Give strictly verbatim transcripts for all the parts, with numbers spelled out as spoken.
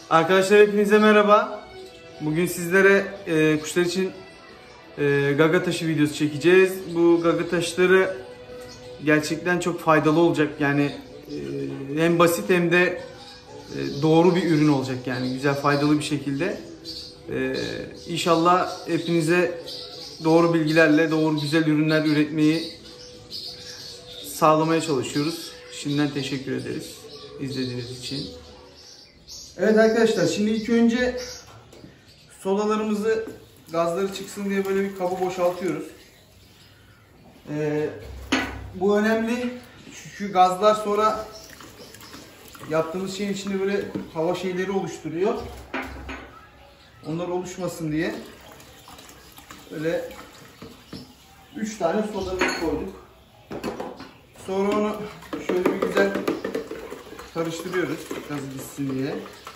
Arkadaşlar hepinize merhaba. Bugün sizlere e, kuşlar için e, gaga taşı videosu çekeceğiz. Bu gaga taşları gerçekten çok faydalı olacak. Yani e, hem basit hem de e, doğru bir ürün olacak. Yani güzel, faydalı bir şekilde. E, İnşallah hepinize doğru bilgilerle doğru güzel ürünler üretmeyi sağlamaya çalışıyoruz. Şimdiden teşekkür ederiz izlediğiniz için. Evet arkadaşlar, şimdi ilk önce sodalarımızı, gazları çıksın diye böyle bir kabı boşaltıyoruz. Ee, bu önemli çünkü gazlar sonra yaptığımız şeyin içinde böyle hava şeyleri oluşturuyor. Onlar oluşmasın diye böyle üç tane sodamızı koyduk. Sonra onu şöyle bir güzel karıştırıyoruz gazı gitsin diye.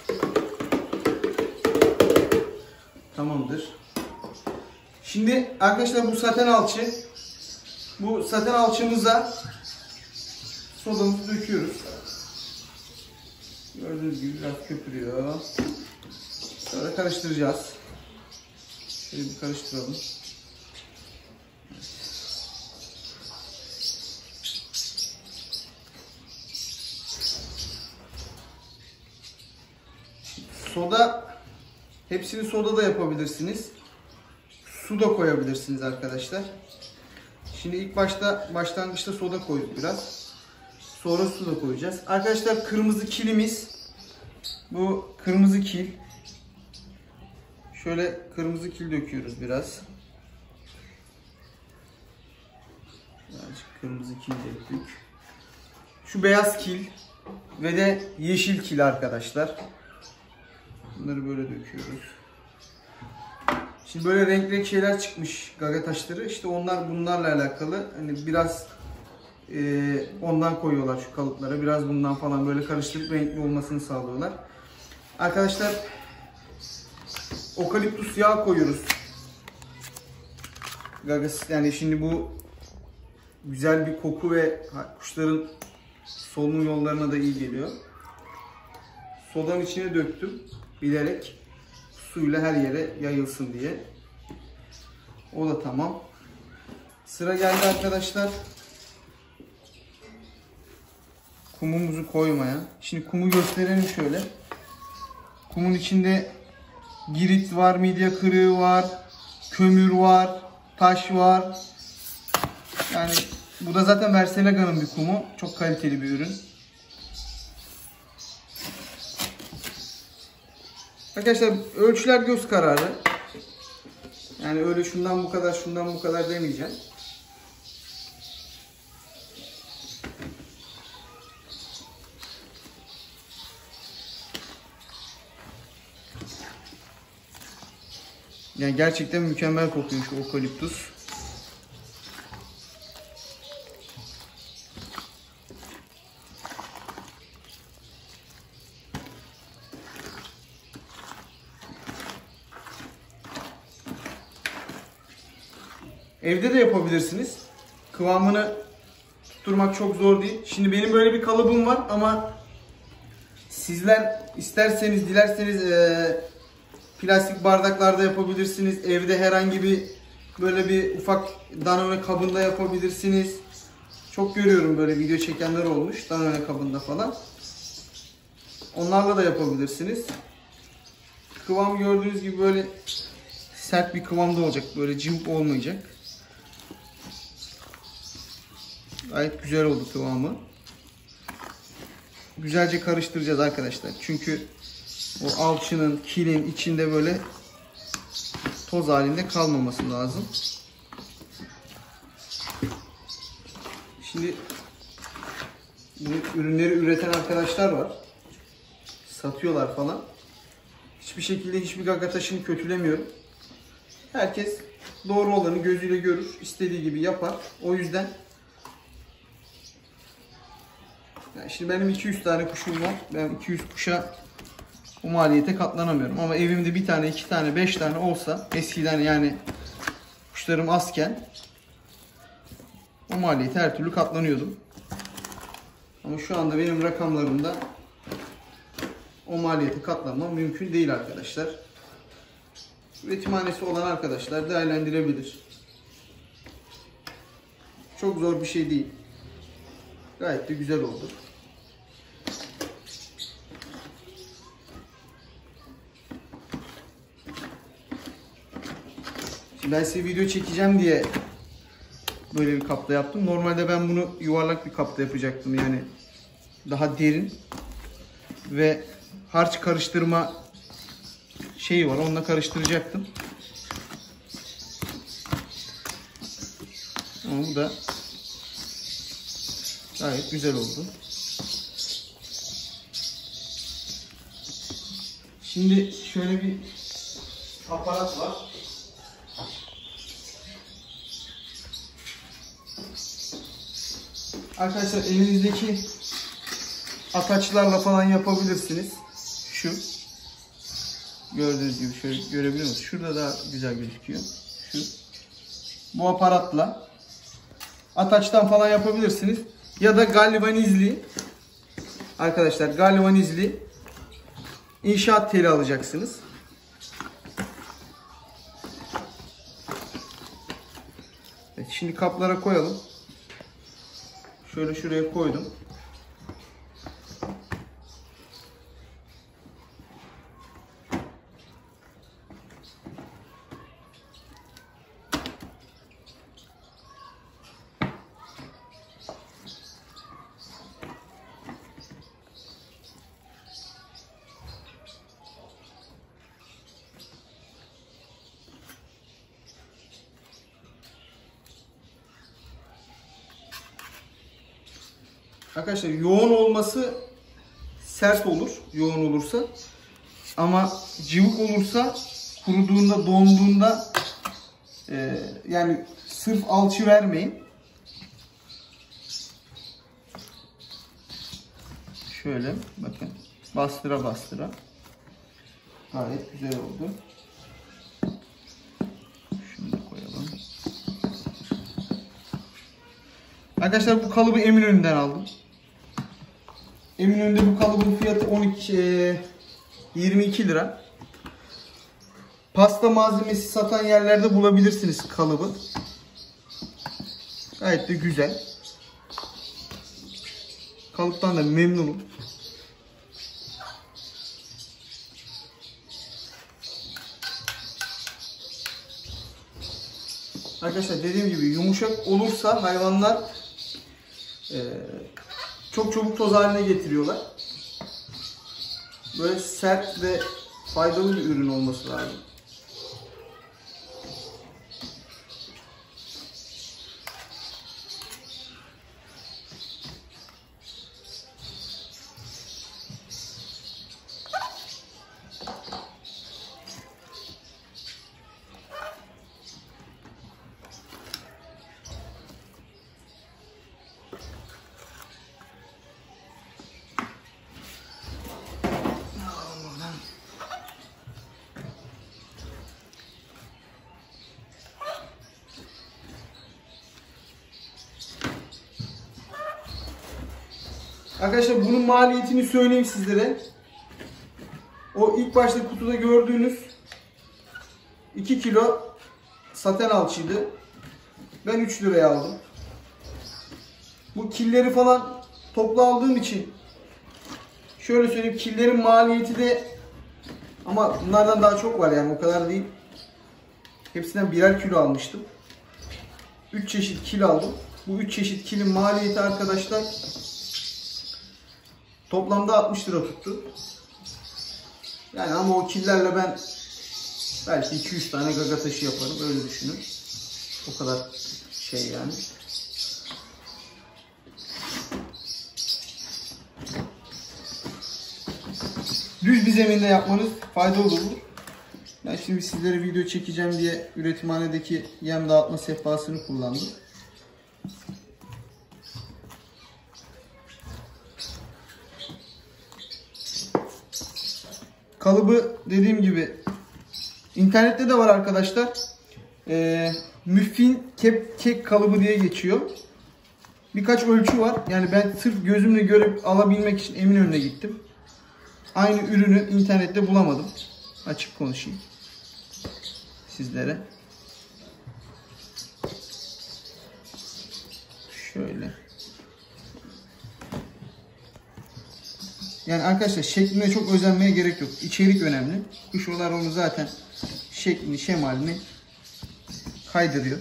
Tamamdır. Şimdi arkadaşlar bu saten alçı. Bu saten alçımıza sodamızı döküyoruz. Gördüğünüz gibi biraz köpürüyor. Sonra karıştıracağız. Şöyle bir karıştıralım. Soda, hepsini soda da yapabilirsiniz. Su da koyabilirsiniz arkadaşlar. Şimdi ilk başta başlangıçta soda koyduk biraz. Sonra su da koyacağız. Arkadaşlar kırmızı kilimiz. Bu kırmızı kil. Şöyle kırmızı kil döküyoruz biraz. Birazcık kırmızı kil döktük. Şu beyaz kil ve de yeşil kil arkadaşlar. Bunları böyle döküyoruz. Şimdi böyle renk renk şeyler çıkmış gaga taşları. İşte onlar bunlarla alakalı. Hani biraz e, ondan koyuyorlar şu kalıplara. Biraz bundan falan böyle karıştırıp renkli olmasını sağlıyorlar. Arkadaşlar okaliptus yağı koyuyoruz. Gagası, yani şimdi bu güzel bir koku ve kuşların solunum yollarına da iyi geliyor. Sodanın içine döktüm bilerek, suyla her yere yayılsın diye. O da tamam. Sıra geldi arkadaşlar kumumuzu koymaya. Şimdi kumu gösterelim şöyle. Kumun içinde girit var, midye kırığı var, kömür var, taş var. Yani bu da zaten Versenega'nın bir kumu. Çok kaliteli bir ürün. Arkadaşlar ölçüler göz kararı. Yani öyle şundan bu kadar, şundan bu kadar demeyeceğim. Yani gerçekten mükemmel kokuyor şu okaliptus. Evde de yapabilirsiniz. Kıvamını tutturmak çok zor değil. Şimdi benim böyle bir kalıbım var ama sizler isterseniz, dilerseniz e, plastik bardaklarda yapabilirsiniz. Evde herhangi bir böyle bir ufak Danone kabında yapabilirsiniz. Çok görüyorum böyle video çekenler olmuş Danone kabında falan. Onlarla da yapabilirsiniz. Kıvam gördüğünüz gibi böyle sert bir kıvamda olacak. Böyle cıvık olmayacak. Gayet güzel oldu kıvamı. Güzelce karıştıracağız arkadaşlar. Çünkü o alçının, kilin içinde böyle toz halinde kalmaması lazım. Şimdi bu ürünleri üreten arkadaşlar var. Satıyorlar falan. Hiçbir şekilde hiçbir gaga taşını kötülemiyorum. Herkes doğru olanı gözüyle görür, istediği gibi yapar. O yüzden yani şimdi benim iki yüz tane kuşum var. Ben iki yüz kuşa bu maliyete katlanamıyorum. Ama evimde bir tane, iki tane, beş tane olsa eskiden, yani kuşlarım azken o maliyete her türlü katlanıyordum. Ama şu anda benim rakamlarımda o maliyete katlanmam mümkün değil arkadaşlar. Üretimhanesi olan arkadaşlar değerlendirebilir. Çok zor bir şey değil. Gayet de güzel oldu. Şimdi ben size video çekeceğim diye böyle bir kapta yaptım. Normalde ben bunu yuvarlak bir kapta yapacaktım. Yani daha derin ve harç karıştırma şeyi var. Onunla karıştıracaktım. Ama bu da gayet güzel oldu. Şimdi şöyle bir aparat var. Arkadaşlar elinizdeki ataçlarla falan yapabilirsiniz. Şu. Gördüğünüz gibi şöyle görebiliyor musunuz? Şurada daha güzel gözüküyor. Şu. Bu aparatla ataçtan falan yapabilirsiniz. Ya da galvanizli. Arkadaşlar galvanizli inşaat teli alacaksınız. Evet, şimdi kaplara koyalım. Şöyle şuraya koydum. Arkadaşlar yoğun olması sert olur, yoğun olursa. Ama cıvık olursa kuruduğunda, donduğunda e, yani sırf alçı vermeyin. Şöyle bakın, bastıra bastıra gayet güzel oldu. Şunu da koyalım. Arkadaşlar bu kalıbı Eminönü'nden aldım. Eminönü'nde bu kalıbın fiyatı on iki, yirmi iki lira. Pasta malzemesi satan yerlerde bulabilirsiniz kalıbı. Gayet de güzel. Kalıptan da memnunum. Arkadaşlar dediğim gibi yumuşak olursa hayvanlar e, çok çabuk toz haline getiriyorlar. Böyle sert ve faydalı bir ürün olması lazım. Arkadaşlar bunun maliyetini söyleyeyim sizlere. O ilk başta kutuda gördüğünüz iki kilo saten alçıydı. Ben üç liraya aldım. Bu killeri falan toplu aldığım için şöyle söyleyeyim, killerin maliyeti de, ama bunlardan daha çok var yani, o kadar değil. Hepsinden birer kilo almıştım. üç çeşit kil aldım. Bu üç çeşit kilin maliyeti arkadaşlar toplamda altmış lira tuttu. Yani ama o killerle ben belki iki üç tane gaga taşı yaparım, öyle düşünün. O kadar şey yani. Düz bir zeminde yapmanız faydalı olur. Ben şimdi sizlere video çekeceğim diye üretimhanedeki yem dağıtma sehpasını kullandım. Kalıbı dediğim gibi internette de var arkadaşlar. Ee, müffin kek, kek kalıbı diye geçiyor. Birkaç ölçü var. Yani ben sırf gözümle görüp alabilmek için Eminönü'ne gittim. aynı ürünü internette bulamadım. Açık konuşayım sizlere. Şöyle. Yani arkadaşlar şekline çok özenmeye gerek yok. İçerik önemli. Kuşolar onu zaten şeklini, şemalini kaydırıyor.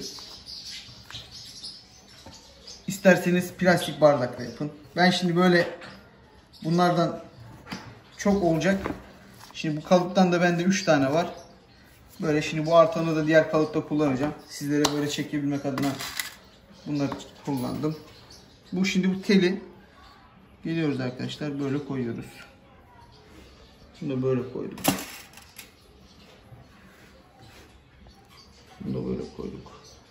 İsterseniz plastik bardakla yapın. Ben şimdi böyle bunlardan çok olacak. Şimdi bu kalıptan da bende üç tane var. Böyle şimdi bu artanı da diğer kalıpta kullanacağım. Sizlere böyle çekebilmek adına bunları kullandım. Bu şimdi bu teli geliyoruz arkadaşlar, böyle koyuyoruz. Bunu da böyle koyduk. Bunu da böyle koyduk.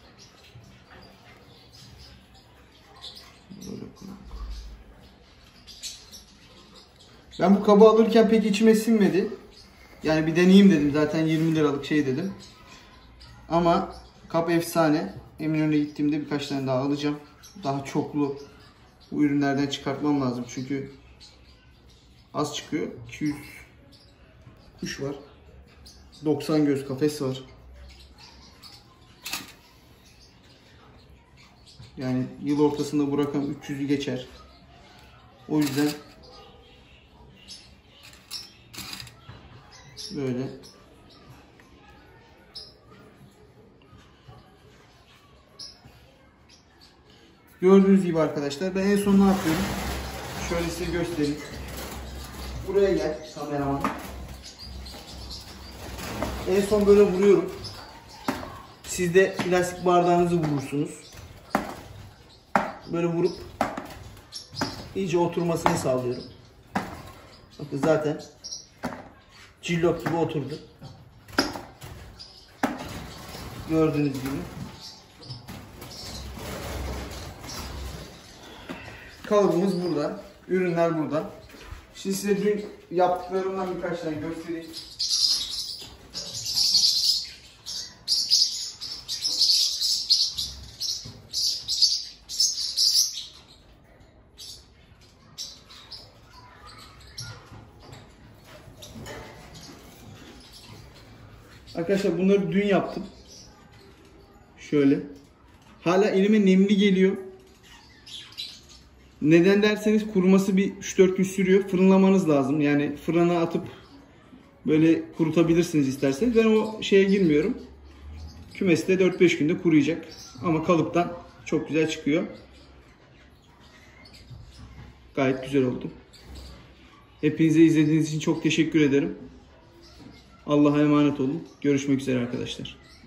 Böyle koyduk. Ben bu kabı alırken pek içime sinmedi. Yani bir deneyeyim dedim. Zaten yirmi liralık şey dedim. Ama kap efsane. Eminönü'ne gittiğimde birkaç tane daha alacağım. Daha çoklu bu ürünlerden çıkartmam lazım. Çünkü az çıkıyor. iki yüz kuş var. doksan göz kafes var. Yani yıl ortasında bu rakam üç yüzü geçer. O yüzden böyle gördüğünüz gibi arkadaşlar, ben en son ne yapıyorum? Şöyle size göstereyim. Buraya gel kameraman. En son böyle vuruyorum. Siz de plastik bardağınızı vurursunuz. Böyle vurup iyice oturmasını sağlıyorum. Bakın zaten cillop gibi oturdu. Gördüğünüz gibi. Kalıbımız burada. Ürünler burada. Şimdi size dün yaptıklarımdan birkaç tane göstereyim. Arkadaşlar bunları dün yaptım. Şöyle. Hala elime nemli geliyor. Neden derseniz kuruması bir üç dört gün sürüyor. Fırınlamanız lazım. Yani fırına atıp böyle kurutabilirsiniz isterseniz. Ben o şeye girmiyorum. Kümeste dört beş günde kuruyacak. Ama kalıptan çok güzel çıkıyor. Gayet güzel oldu. Hepinize izlediğiniz için çok teşekkür ederim. Allah'a emanet olun. Görüşmek üzere arkadaşlar.